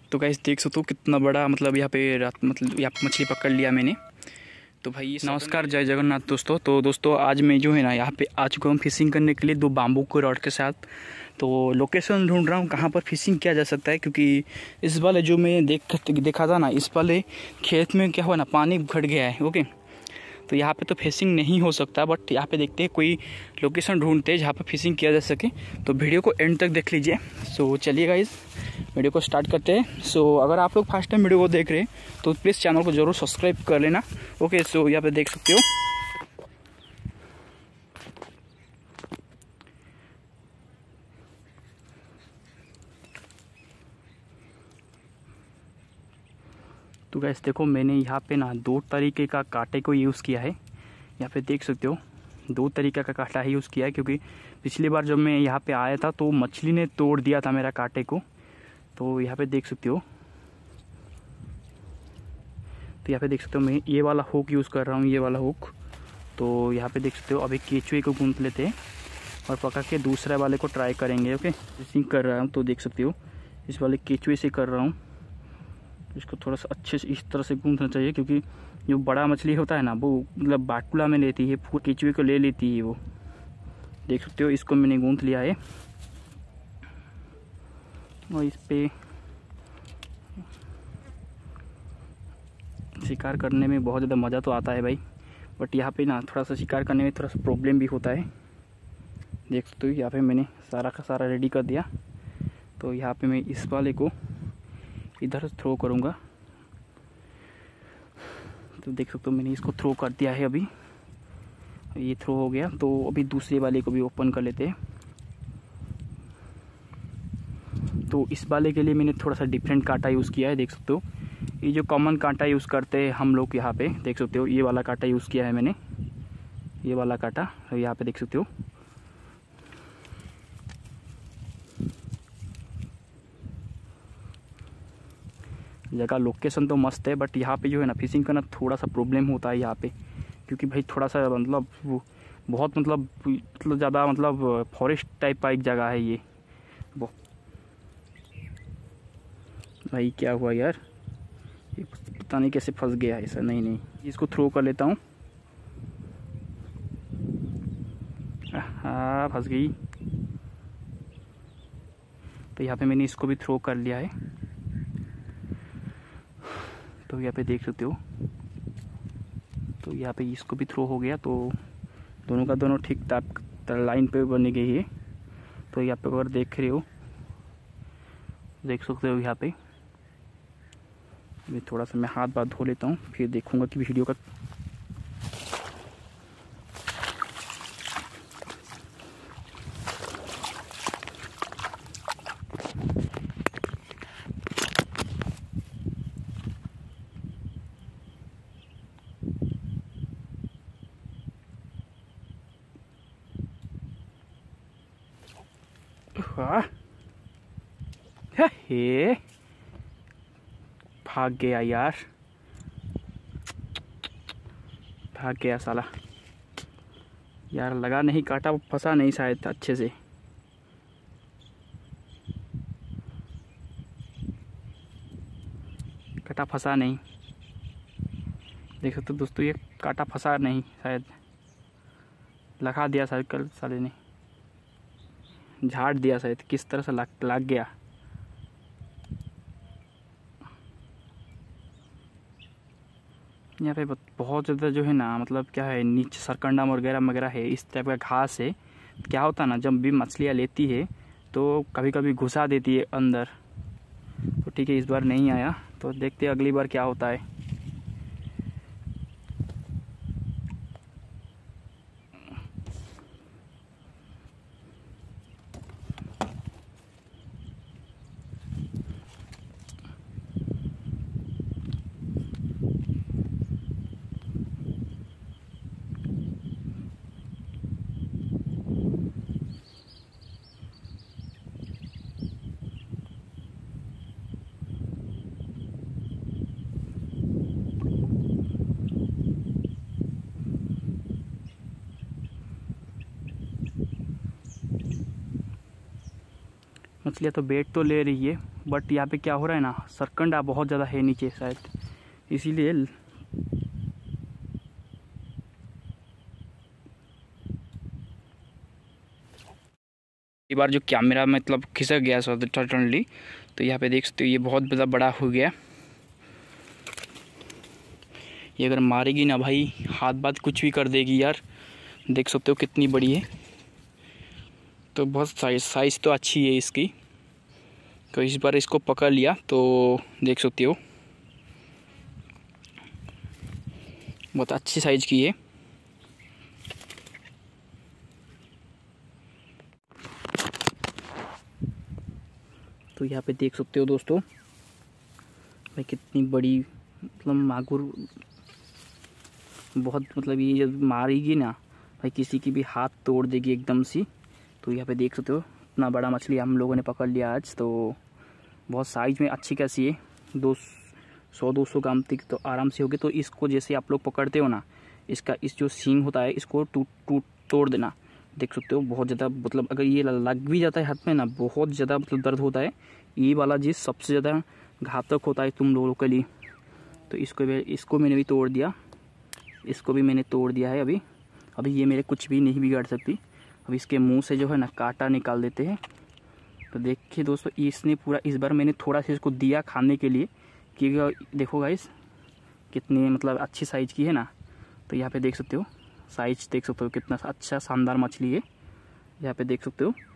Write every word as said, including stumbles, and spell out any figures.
तो गाइस देख सकते हो कितना बड़ा मतलब यहाँ पे रात मतलब यहाँ पे मछली पकड़ लिया मैंने। तो भाई नमस्कार, जय जगन्नाथ दोस्तों। तो दोस्तों आज मैं जो है ना यहाँ पे आ चुका हूँ फिशिंग करने के लिए दो बाम्बू के रॉड के साथ। तो लोकेशन ढूंढ रहा हूँ कहाँ पर फिशिंग किया जा सकता है, क्योंकि इस वाले जो मैं देख देखा था ना, इस वाले खेत में क्या हुआ ना, पानी घट गया है। ओके, तो यहाँ पे तो फिशिंग नहीं हो सकता, बट यहाँ पे देखते हैं कोई लोकेशन ढूंढते हैं जहाँ पे फिशिंग किया जा सके। तो वीडियो को एंड तक देख लीजिए। सो चलिए गाइस वीडियो को स्टार्ट करते हैं। सो अगर आप लोग फर्स्ट टाइम वीडियो को देख रहे हैं तो प्लीज़ चैनल को ज़रूर सब्सक्राइब कर लेना। ओके, सो यहाँ पे देख सकते हो तो गैस देखो, मैंने यहाँ पे ना दो तरीके का कांटे को यूज़ किया है। यहाँ पे देख सकते हो दो तरीके का कांटा ही यूज़ किया है, क्योंकि पिछली बार जब मैं यहाँ पे आया था तो मछली ने तोड़ दिया था मेरा कांटे को। तो यहाँ पे देख सकते हो तो यहाँ पे देख सकते हो मैं ये वाला हुक यूज़ कर रहा हूँ, ये वाला हुक। तो यहाँ पे देख सकते हो अभी केचुए को गूंथ लेते हैं और पकड़ के दूसरे वाले को ट्राई करेंगे। ओके, फिशिंग कर रहा हूँ तो देख सकते हो इस वाले केचुए से कर रहा हूँ। इसको थोड़ा सा अच्छे से इस तरह से गूंथना चाहिए, क्योंकि जो बड़ा मछली होता है ना वो मतलब बाटुला में लेती है, पूरे केचुए को ले लेती है वो। देख सकते हो इसको मैंने गूंथ लिया है और इस पे शिकार करने में बहुत ज़्यादा मज़ा तो आता है भाई, बट यहाँ पे ना थोड़ा सा शिकार करने में थोड़ा सा प्रॉब्लम भी होता है। देख सकते हो यहाँ पे मैंने सारा का सारा रेडी कर दिया। तो यहाँ पे मैं इस वाले को इधर थ्रो करूँगा। तो देख सकते हो मैंने इसको थ्रो कर दिया है, अभी ये थ्रो हो गया। तो अभी दूसरे वाले को भी ओपन कर लेते हैं। तो इस वाले के लिए मैंने थोड़ा सा डिफरेंट कांटा यूज़ किया है। देख सकते हो ये जो कॉमन कांटा यूज़ करते हैं हम लोग यहाँ पे, देख सकते हो ये वाला कांटा यूज़ किया है मैंने, ये वाला कांटा यहाँ पे देख सकते हो। जगह लोकेशन तो मस्त है, बट यहाँ पे जो है ना फिशिंग करना थोड़ा सा प्रॉब्लम होता है यहाँ पे, क्योंकि भाई थोड़ा सा मतलब वो बहुत मतलब मतलब ज़्यादा मतलब फॉरेस्ट टाइप का एक जगह है ये। वो भाई क्या हुआ यार, ये पता नहीं कैसे फंस गया ऐसा। नहीं नहीं इसको थ्रो कर लेता हूँ। हाँ फंस गई। तो यहाँ पे मैंने इसको भी थ्रो कर लिया है। तो यहाँ पे देख सकते हो तो यहाँ पे इसको भी थ्रो हो गया। तो दोनों का दोनों ठीक ठाक लाइन पे बनी गई है। तो यहाँ पे अगर देख रहे हो देख सकते हो यहाँ पे मैं थोड़ा सा मैं हाथ बात धो लेता हूँ, फिर देखूँगा कि वीडियो का हे भाग गया यार, भाग गया साला यार। लगा नहीं, काटा फंसा नहीं शायद अच्छे से। काटा फंसा नहीं, देख सकते हो दोस्तों ये काटा फंसा नहीं शायद, लगा दिया शायद कल साले ने, झाड़ दिया शायद, किस तरह से लग लग गया। यहाँ पे बहुत ज़्यादा जो है ना मतलब क्या है, नीचे सरकंडा वगैरह वगैरह है, इस टाइप का घास है। क्या होता है ना, जब भी मछलियाँ लेती है तो कभी कभी घुसा देती है अंदर। तो ठीक है इस बार नहीं आया, तो देखते हैं अगली बार क्या होता है। मछलियाँ तो वेट तो ले रही है, बट यहाँ पे क्या हो रहा है ना, सरकंडा बहुत ज़्यादा है नीचे शायद, इसीलिए एक बार जो कैमरा मतलब खिसक गया सडनली, तो यहाँ पे देख सकते हो ये बहुत ज़्यादा बड़ा हो गया। ये अगर मारेगी ना भाई, हाथ बात कुछ भी कर देगी यार। देख सकते हो कितनी बड़ी है, तो बहुत साइज साइज़ तो अच्छी है इसकी। तो इस बार इसको पकड़ लिया तो देख सकते हो बहुत अच्छी साइज की है। तो यहाँ पे देख सकते हो दोस्तों भाई कितनी बड़ी मतलब मागुर, बहुत मतलब ये जब मारेगी ना भाई किसी की भी हाथ तोड़ देगी एकदम सी। तो यहाँ पे देख सकते हो इतना बड़ा मछली हम लोगों ने पकड़ लिया आज। तो बहुत साइज में अच्छी कैसी है, दो सौ दो सौ ग्राम तक तो आराम से होगी। तो इसको जैसे आप लोग पकड़ते हो ना, इसका इस जो सींग होता है इसको टूट टूट तोड़ देना। देख सकते हो बहुत ज़्यादा मतलब अगर ये लग भी जाता है हाथ में ना, बहुत ज़्यादा मतलब दर्द होता है। ये वाला चीज़ सबसे ज़्यादा घातक होता है तुम लोगों के लिए। तो इसको इसको मैंने भी तोड़ दिया, इसको भी मैंने तोड़ दिया है। अभी अभी ये मेरे कुछ भी नहीं बिगाड़ सकती। अब इसके मुंह से जो है ना कांटा निकाल देते हैं। तो देखिए दोस्तों इसने पूरा, इस बार मैंने थोड़ा सा इसको दिया खाने के लिए कि देखो गाइस कितनी मतलब अच्छी साइज़ की है ना। तो यहाँ पे देख सकते हो साइज, देख सकते हो कितना अच्छा शानदार मछली है। यहाँ पे देख सकते हो